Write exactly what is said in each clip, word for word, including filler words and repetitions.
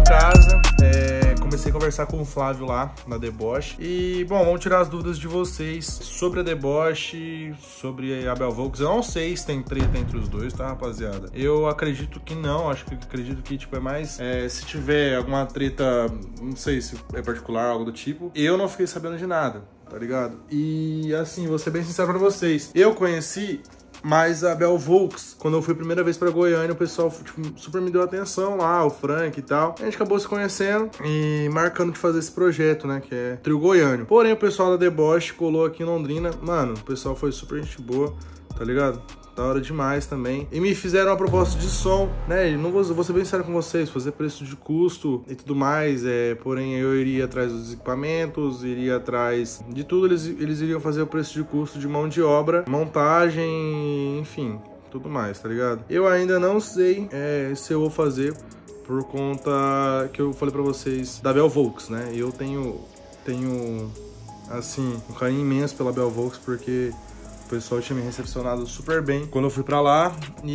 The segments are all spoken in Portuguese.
casa, é, comecei a conversar com o Flávio lá na Deboche. E, bom, vamos tirar as dúvidas de vocês sobre a Deboche, sobre a Belvolks. Eu não sei se tem treta entre os dois, tá, rapaziada? Eu acredito que não, acho que acredito que, tipo, é mais... É, se tiver alguma treta, não sei se é particular, algo do tipo, eu não fiquei sabendo de nada, tá ligado? E, assim, vou ser bem sincero pra vocês. Eu conheci... Mas a Belvolks, quando eu fui a primeira vez pra Goiânia, o pessoal tipo, super me deu atenção lá, o Frank e tal. A gente acabou se conhecendo e marcando de fazer esse projeto, né, que é Trio Goiânio. Porém, o pessoal da Deboche colou aqui em Londrina. Mano, o pessoal foi super gente boa, tá ligado? Da hora demais também. E me fizeram uma proposta de som, né? Não vou, vou ser bem sério com vocês, fazer preço de custo e tudo mais. É, porém, eu iria atrás dos equipamentos, iria atrás de tudo. Eles, eles iriam fazer o preço de custo de mão de obra, montagem, enfim, tudo mais, tá ligado? Eu ainda não sei é, se eu vou fazer por conta que eu falei pra vocês da Belvolks, né? Eu tenho, tenho assim, um carinho imenso pela Belvolks porque... O pessoal tinha me recepcionado super bem quando eu fui pra lá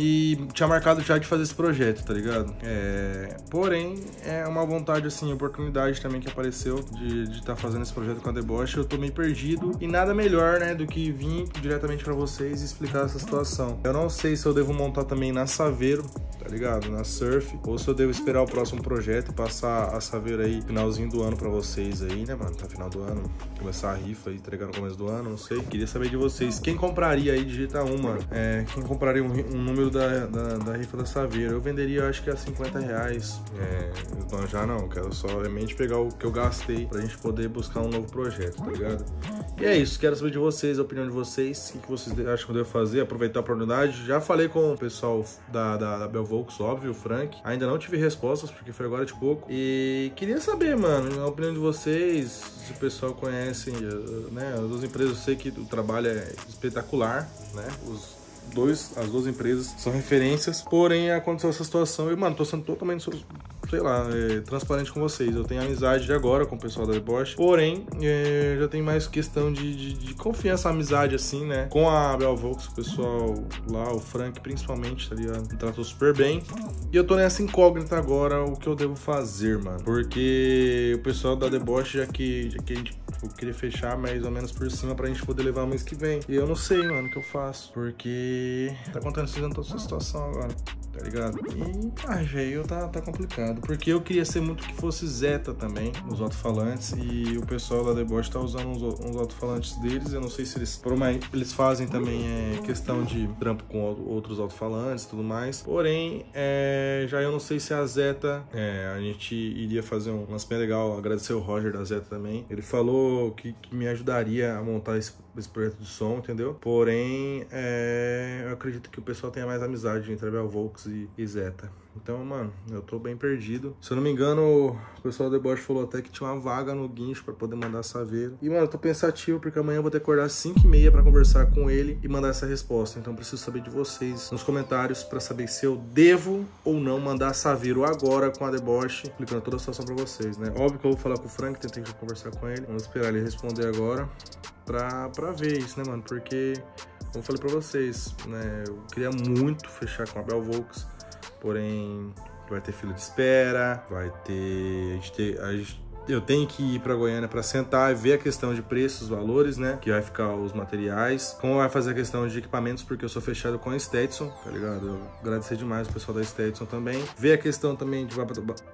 e tinha marcado já de fazer esse projeto, tá ligado? É... Porém, é uma vontade, assim, oportunidade também que apareceu de estar tá fazendo esse projeto com a Deboche. Eu tô meio perdido e nada melhor, né, do que vir diretamente pra vocês e explicar essa situação. Eu não sei se eu devo montar também na Saveiro, tá ligado? Na Surf, ou se eu devo esperar o próximo projeto e passar a Saveiro aí finalzinho do ano pra vocês aí, né, mano? Tá final do ano, começar a rifa e entregar no começo do ano, não sei. Queria saber de vocês, quem compraria aí, digita um, mano. É, quem compraria um, um número da, da, da rifa da Saveiro? Eu venderia, eu acho que a cinquenta reais. É, então já não, quero só realmente pegar o que eu gastei pra gente poder buscar um novo projeto, tá ligado? E é isso, quero saber de vocês, a opinião de vocês, o que vocês acham que eu devo fazer, aproveitar a oportunidade. Já falei com o pessoal da, da, da Belvolks, óbvio, o Frank. Ainda não tive respostas, porque foi agora de pouco. E queria saber, mano, a opinião de vocês, se o pessoal conhece, né, as duas empresas, eu sei que o trabalho é espetacular, né, os dois, as duas empresas são referências, porém aconteceu essa situação e, mano, tô sendo totalmente, sei lá, é, transparente com vocês. Eu tenho amizade de agora com o pessoal da Deboche, porém, é, já tem mais questão de, de, de confiança, amizade, assim, né, com a Belvolks, o pessoal lá, o Frank, principalmente, tá ligado? Me tratou super bem. E eu tô nessa incógnita agora, o que eu devo fazer, mano, porque o pessoal da Deboche, já que, já que a gente eu queria fechar mais ou menos por cima pra gente poder levar o mês que vem. E eu não sei, mano, o que eu faço. Porque tá acontecendo toda essa situação agora, tá ligado? E, ah, velho, tá, tá complicado. Porque eu queria ser muito que fosse Zeta também, os alto-falantes. E o pessoal da Deboche tá usando uns, uns alto-falantes deles. Eu não sei se eles... Por uma, eles fazem também é, questão de trampo com outros alto-falantes e tudo mais. Porém, é, já eu não sei se a Zeta... É, a gente iria fazer um lance bem legal. Agradecer o Roger da Zeta também. Ele falou Que, que me ajudaria a montar esse, esse projeto de som, entendeu? Porém, é, eu acredito que o pessoal tenha mais amizade entre a Belvolks e, e Zeta. Então, mano, eu tô bem perdido. Se eu não me engano, o pessoal da Deboche falou até que tinha uma vaga no guincho pra poder mandar Saveiro. E, mano, eu tô pensativo porque amanhã eu vou ter que acordar às cinco e meia pra conversar com ele e mandar essa resposta. Então, eu preciso saber de vocês nos comentários pra saber se eu devo ou não mandar Saveiro agora com a Deboche, explicando toda a situação pra vocês, né? Óbvio que eu vou falar com o Frank, tentei conversar com ele. Vamos esperar ele responder agora pra, pra ver isso, né, mano? Porque, como eu falei pra vocês, né, eu queria muito fechar com a Belvolks. Porém, vai ter fila de espera, vai ter... A gente ter a gente, eu tenho que ir pra Goiânia pra sentar e ver a questão de preços, valores, né? Que vai ficar os materiais. Como vai fazer a questão de equipamentos, porque eu sou fechado com a Stetson, tá ligado? Eu agradecer demais o pessoal da Stetson também. Ver a questão também de...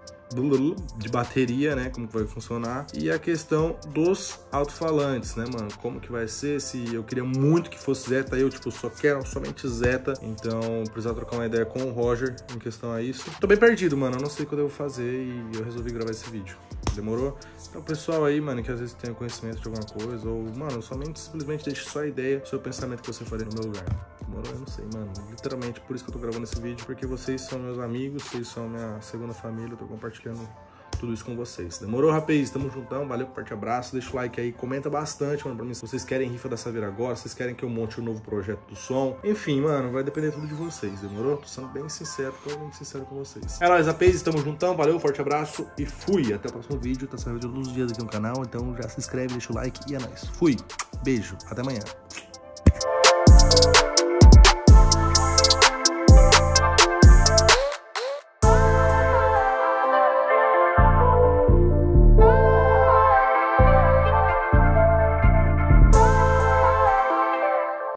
de bateria, né, como que vai funcionar, e a questão dos alto-falantes, né, mano, como que vai ser, se eu queria muito que fosse Zeta, eu, tipo, só quero somente Zeta, então precisava trocar uma ideia com o Roger em questão a isso. Tô bem perdido, mano, eu não sei o que eu devo fazer e eu resolvi gravar esse vídeo. Demorou? Então, pessoal aí, mano, que às vezes tem conhecimento de alguma coisa, ou, mano, somente, simplesmente deixe só a ideia, o seu pensamento que você faria no meu lugar. Demorou? Eu não sei, mano. Literalmente, por isso que eu tô gravando esse vídeo, porque vocês são meus amigos, vocês são minha segunda família, eu tô compartilhando tudo isso com vocês. Demorou, rapaz? Tamo juntão, valeu, forte abraço, deixa o like aí, comenta bastante, mano, pra mim, se vocês querem rifa da Saveiro agora, se vocês querem que eu monte um novo projeto do som, enfim, mano, vai depender tudo de vocês, demorou? Tô sendo bem sincero, tô bem sincero com vocês. É nóis, rapaz, tamo juntão, valeu, forte abraço e fui! Até o próximo vídeo, tá saindo todos os dias aqui no canal, então já se inscreve, deixa o like e é nóis. Fui! Beijo, até amanhã.